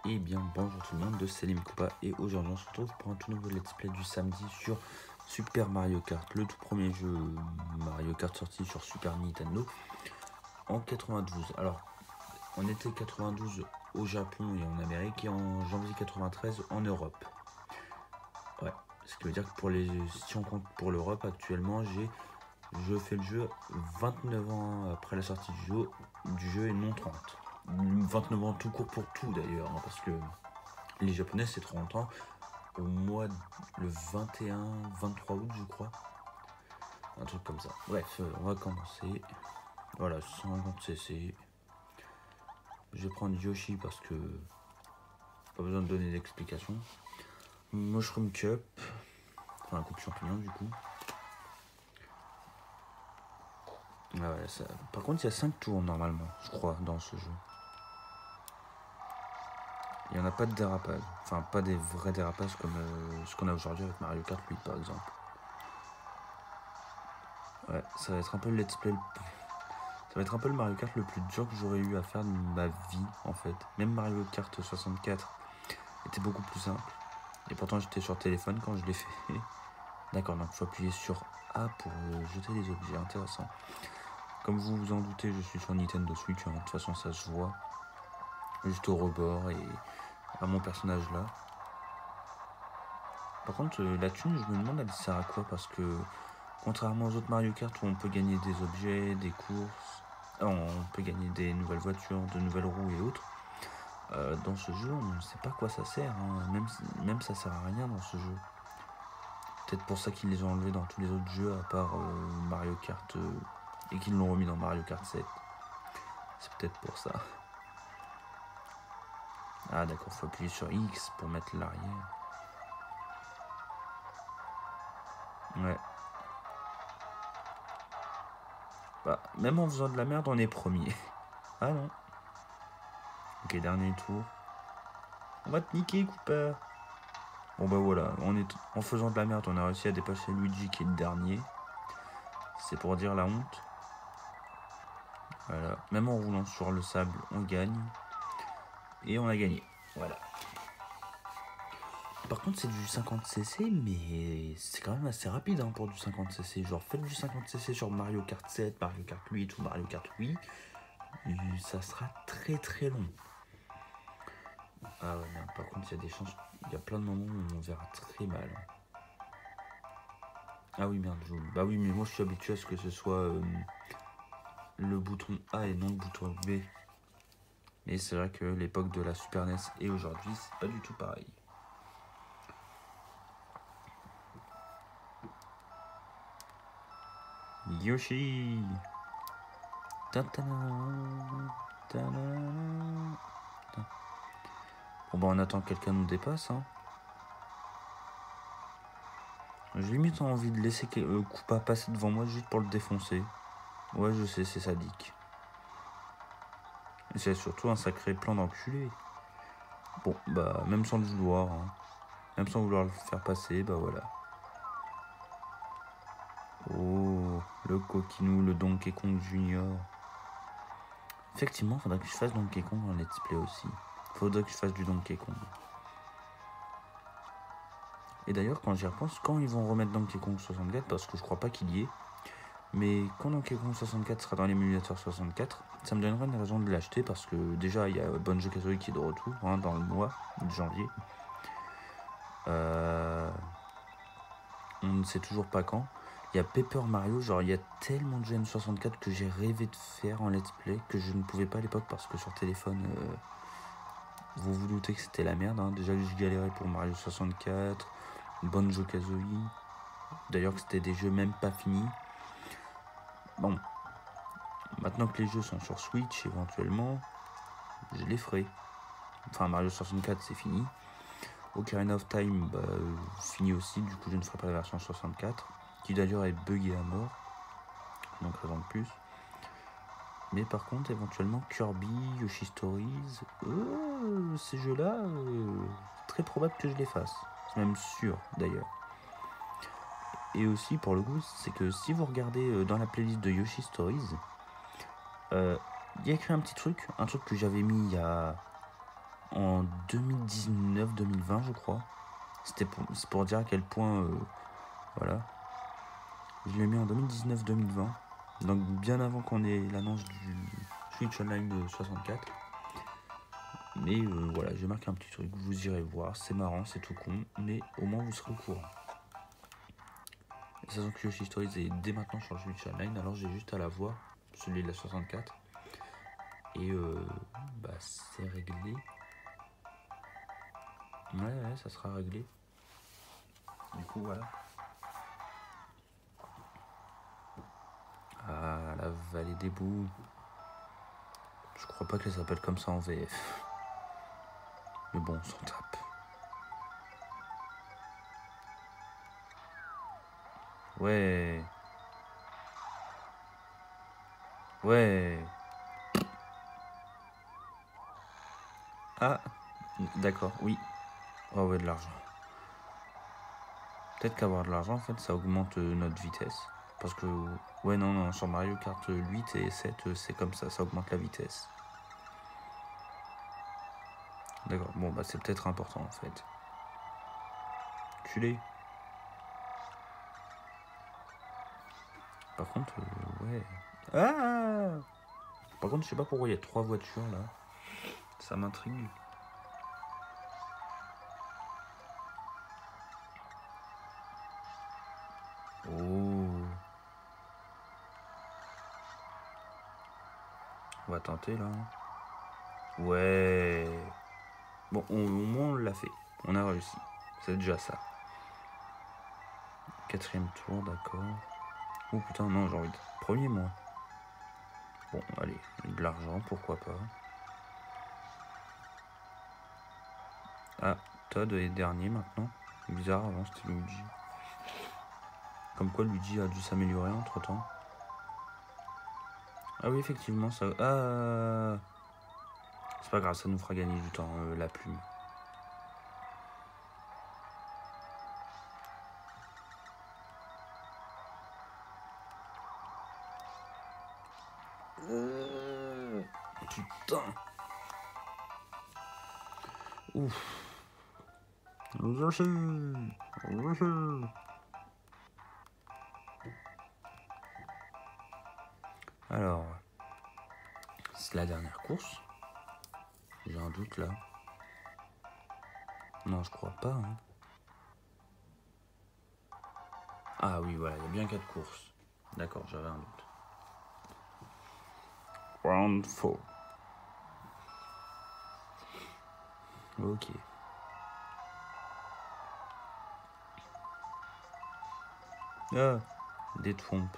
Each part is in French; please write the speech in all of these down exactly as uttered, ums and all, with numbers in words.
Et bien bonjour tout le monde, de Selim Koopa, et aujourd'hui on se retrouve pour un tout nouveau let's play du samedi sur Super Mario Kart, le tout premier jeu Mario Kart sorti sur Super Nintendo en quatre-vingt-douze. Alors on était quatre-vingt-douze au Japon et en Amérique, et en janvier quatre-vingt-treize en Europe. Ouais, ce qui veut dire que pour les, si on compte pour l'Europe actuellement, j'ai je fais le jeu vingt-neuf ans après la sortie du jeu, du jeu et non trente. vingt-neuf ans tout court pour tout d'ailleurs, hein, parce que les Japonais c'est trop longtemps. Au mois de, le vingt et un vingt-trois août je crois, un truc comme ça. Bref, euh, on va commencer. Voilà, cent cinquante cc. Je vais prendre Yoshi parce que pas besoin de donner d'explication. Mushroom Cup, enfin coupe champignon du coup. Ah ouais, ça... Par contre il y a cinq tours normalement, je crois, dans ce jeu. Il n'y en a pas de dérapage, enfin pas des vrais dérapages comme euh, ce qu'on a aujourd'hui avec Mario Kart huit par exemple. Ouais, ça va être un peu le let's play, le... ça va être un peu le Mario Kart le plus dur que j'aurais eu à faire de ma vie en fait. Même Mario Kart soixante-quatre était beaucoup plus simple. Et pourtant j'étais sur téléphone quand je l'ai fait. D'accord, donc il faut appuyer sur A pour euh, jeter des objets, intéressant. Comme vous vous en doutez, je suis sur Nintendo Switch, hein. De toute façon ça se voit. Juste au rebord et à mon personnage là. Par contre, euh, la thune, je me demande elle sert à quoi, parce que contrairement aux autres Mario Kart où on peut gagner des objets, des courses, euh, on peut gagner des nouvelles voitures, de nouvelles roues et autres, euh, dans ce jeu on ne sait pas à quoi ça sert, hein. même, même ça sert à rien dans ce jeu. Peut-être pour ça qu'ils les ont enlevés dans tous les autres jeux à part euh, Mario Kart euh, et qu'ils l'ont remis dans Mario Kart sept. C'est peut-être pour ça. Ah d'accord, faut appuyer sur X pour mettre l'arrière. Ouais. Bah, même en faisant de la merde, on est premier. Ah non. Ok, dernier tour. On va te niquer, Cooper. Bon bah voilà, on est en faisant de la merde, on a réussi à dépasser Luigi qui est le dernier. C'est pour dire la honte. Voilà, même en roulant sur le sable, on gagne. Et on a gagné. Voilà. Par contre, c'est du cinquante cc, mais c'est quand même assez rapide hein, pour du cinquante cc. Genre, faites du cinquante cc sur Mario Kart sept, Mario Kart huit ou Mario Kart Wii. Et ça sera très très long. Ah ouais, merde, par contre, il y a des chances. Il y a plein de moments où on verra très mal. Ah oui, merde, je... bah oui, mais moi je suis habitué à ce que ce soit euh, le bouton A et non le bouton B. Mais c'est vrai que l'époque de la Super N E S et aujourd'hui, c'est pas du tout pareil. Yoshi. Bon bah on attend que quelqu'un nous dépasse hein. J'ai limite envie de laisser euh, Koopa passer devant moi juste pour le défoncer. Ouais je sais, c'est sadique. Et c'est surtout un sacré plan d'enculé. Bon bah même sans le vouloir hein. Même sans vouloir le faire passer, bah voilà. Oh, le coquinou, le Donkey Kong Junior. Effectivement, faudrait que je fasse Donkey Kong en let's play aussi. Faudrait que je fasse du Donkey Kong. Et d'ailleurs, quand j'y repense, quand ils vont remettre Donkey Kong soixante-quatre, parce que je crois pas qu'il y ait, mais quand Donkey Kong soixante-quatre sera dans l'émulateur soixante-quatre, ça me donnera une raison de l'acheter, parce que déjà, il y a Banjo-Kazooie qui est de retour, hein, dans le mois de janvier. Euh... On ne sait toujours pas quand. Il y a Paper Mario, genre il y a tellement de jeux M soixante-quatre que j'ai rêvé de faire en let's play, que je ne pouvais pas à l'époque, parce que sur téléphone, euh, vous vous doutez que c'était la merde, hein. Déjà je galérais pour Mario soixante-quatre, Banjo-Kazooie, d'ailleurs que c'était des jeux même pas finis. Bon, maintenant que les jeux sont sur Switch, éventuellement, je les ferai. Enfin, Mario soixante-quatre c'est fini. Ocarina of Time, bah, euh, fini aussi, du coup je ne ferai pas la version soixante-quatre, qui d'ailleurs est buggée à mort, donc raison de plus. Mais par contre, éventuellement, Kirby, Yoshi Stories, euh, ces jeux-là, euh, très probable que je les fasse. C'est même sûr, d'ailleurs. Et aussi, pour le coup, c'est que si vous regardez euh, dans la playlist de Yoshi Stories, il euh, y a écrit un petit truc, un truc que j'avais mis il y a en deux mille dix-neuf deux mille vingt, je crois. C'était pour, c'est pour dire à quel point... Euh, voilà. Je l'ai mis en deux mille dix-neuf deux mille vingt. Donc bien avant qu'on ait l'annonce du Switch Online soixante-quatre. Mais euh, voilà, j'ai marqué un petit truc, vous irez voir, c'est marrant, c'est tout con, mais au moins vous serez au courant. Et sachant que Yoshi Stories est dès maintenant sur le Switch Online, alors j'ai juste à la voir, celui de la soixante-quatre. Et euh, bah c'est réglé. Ouais, ouais, ça sera réglé. Du coup, voilà. Ah, la vallée des bouts. Je crois pas qu'elle s'appelle comme ça en V F. Mais bon, on s'en tape. Ouais. Ouais. Ah, d'accord, oui. Oh ouais, de l'argent. Peut-être qu'avoir de l'argent, en fait, ça augmente euh, notre vitesse. Parce que, ouais, non, non, sur Mario Kart huit et sept, euh, c'est comme ça, ça augmente la vitesse. D'accord, bon, bah c'est peut-être important, en fait. Culé. Par contre, euh, ouais. Ah! Par contre, je sais pas pourquoi il y a trois voitures, là. Ça m'intrigue. Oh. On va tenter, là. Ouais. Bon, on, au moins, on l'a fait. On a réussi. C'est déjà ça. Quatrième tour, d'accord. Oh putain, non, j'ai envie de... Premier, moi. Bon, allez, de l'argent, pourquoi pas. Ah, Todd est dernier maintenant. Bizarre, avant c'était Luigi. Comme quoi Luigi a dû s'améliorer entre temps. Ah oui, effectivement, ça... Ah, c'est pas grave, ça nous fera gagner du temps, euh, la plume. Euh... Putain. Ouf. Yoshi. Yoshi. Alors, c'est la dernière course. J'ai un doute là. Non, je crois pas. Hein. Ah oui, voilà, il y a bien quatre courses. D'accord, j'avais un doute. Round four. Ok. Ah, des trompes.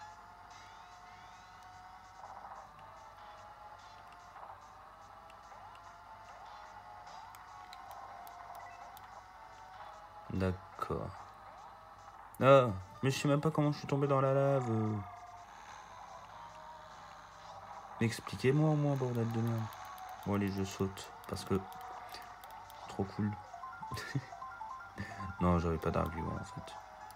D'accord. Ah, mais je sais même pas comment je suis tombé dans la lave. Expliquez-moi au moins, bordel de merde. Bon, allez, je saute. Parce que... Trop cool. Non, j'avais pas d'argument, en fait.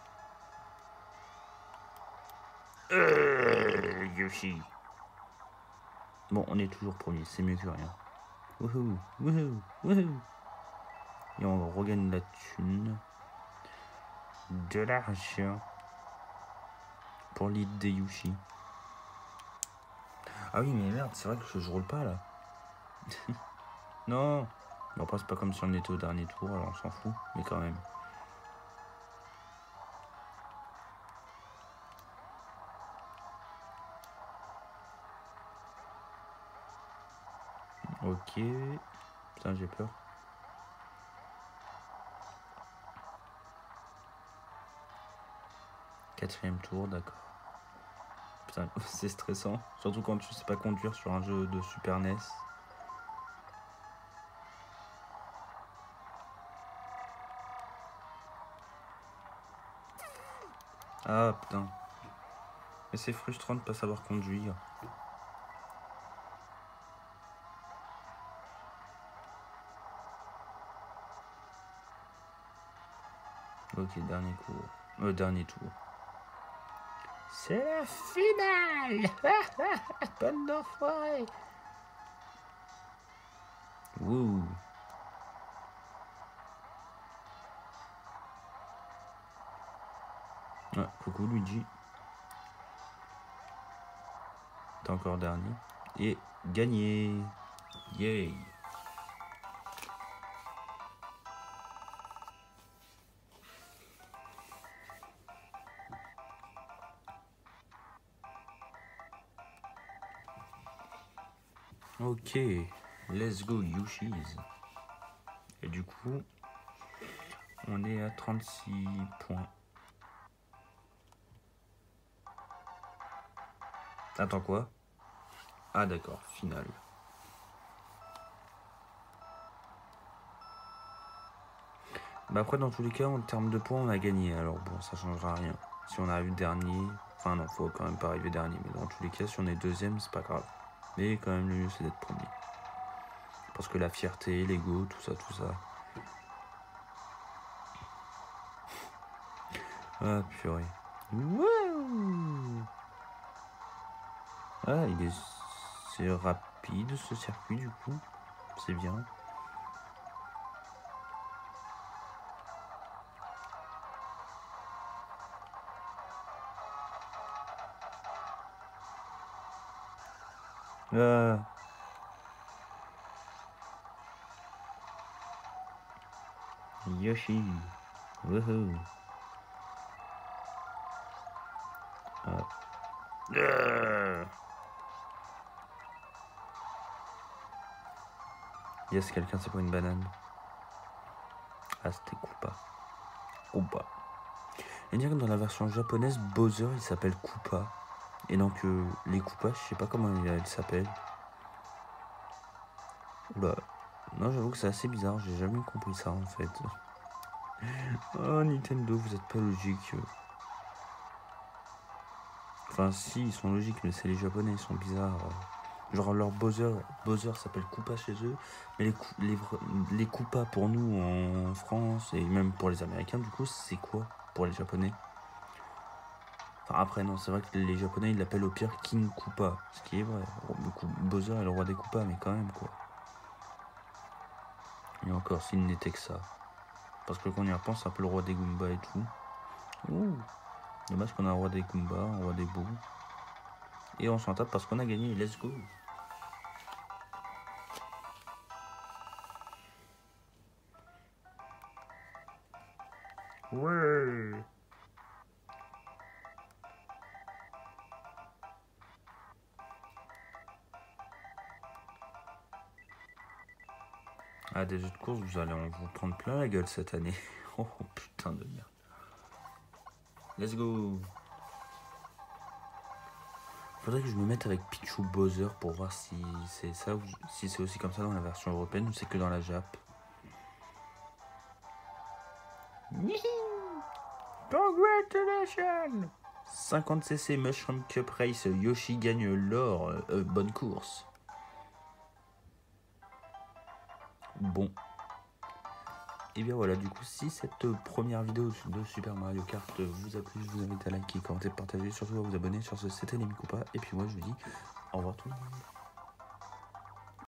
Euh, Yoshi. Bon, on est toujours premier, c'est mieux que rien. Wouhou, wouhou, wouhou. Et on regagne la thune. De l'argent. Pour l'île des Yoshi. Ah oui, mais merde, c'est vrai que je roule pas, là. Non. Bon, après, c'est pas comme si on était au dernier tour, alors on s'en fout. Mais quand même. Ok. Putain, j'ai peur. Quatrième tour, d'accord. Putain, c'est stressant. Surtout quand tu sais pas conduire sur un jeu de Super N E S. Ah, putain. Mais c'est frustrant de pas savoir conduire. Ok, dernier cours. Euh, dernier tour. C'est la finale. Bonne d'enfoiré. Wouh. Ah, coucou Luigi. T'es encore dernier. Et gagné. Yay. Ok, let's go Yoshi's. Et du coup, on est à trente-six points. Attends quoi? Ah d'accord, finale. Bah après dans tous les cas, en termes de points, on a gagné. Alors bon, ça changera rien. Si on arrive dernier, enfin non, faut quand même pas arriver dernier. Mais dans tous les cas, si on est deuxième, c'est pas grave. Mais quand même, le mieux c'est d'être premier. Parce que la fierté, l'ego, tout ça, tout ça. Ah purée. Wouh. Ah, il est... C'est rapide ce circuit du coup. C'est bien. Ah. Yoshi. Wouhou. Ah. Ah. Yes, quelqu'un c'est pour une banane. Ah, c'était Koopa. Koopa. Et dire que dans la version japonaise, Bowser il s'appelle Koopa. Et donc euh, les Koopas, je sais pas comment il, il s'appelle. Oula. Non, j'avoue que c'est assez bizarre, j'ai jamais compris ça en fait. Oh Nintendo, vous êtes pas logique. Enfin si, ils sont logiques, mais c'est les japonais, ils sont bizarres. Genre leur Bowser, Bowser s'appelle Koopa chez eux, mais les, les, les Koopas pour nous en France, et même pour les Américains du coup, c'est quoi pour les japonais? Enfin après non, c'est vrai que les japonais ils l'appellent au pire King Koopa, ce qui est vrai. Bowser est le roi des Koopas, mais quand même quoi. Et encore, s'il n'était que ça. Parce que quand on y repense, c'est un peu le roi des Goombas et tout. Ouh. Dommage qu'on a un roi des Goombas, un roi des Boo. Et on s'en tape parce qu'on a gagné, let's go. Ouais. Ah, des jeux de course, vous allez en vous prendre plein la gueule cette année. Oh putain de merde. Let's go. Faudrait que je me mette avec Pichu Bowser pour voir si c'est ça ou si c'est aussi comme ça dans la version européenne ou c'est que dans la Jap. Congratulations. cinquante cc Mushroom Cup Race, Yoshi gagne l'or, euh, bonne course. Bon. Et bien voilà, du coup, si cette première vidéo de Super Mario Kart vous a plu, je vous invite à liker, commenter, partager, surtout à vous abonner. Sur ce, c'était les Koopa, et puis moi je vous dis au revoir tout le monde.